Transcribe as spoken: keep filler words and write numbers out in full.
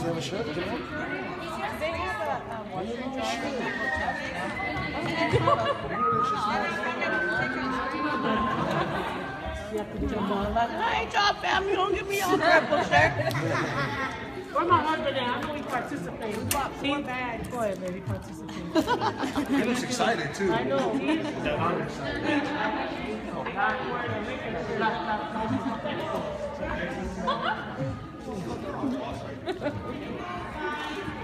he have a shirt? Can I? They have a um, washing machine. You have to jump on like, hey, job fam, you don't give me your purple shirt. Where my husband at? I know he participates. We bought four bags. Go ahead, baby, participate. He looks excited too. I know. He's excited.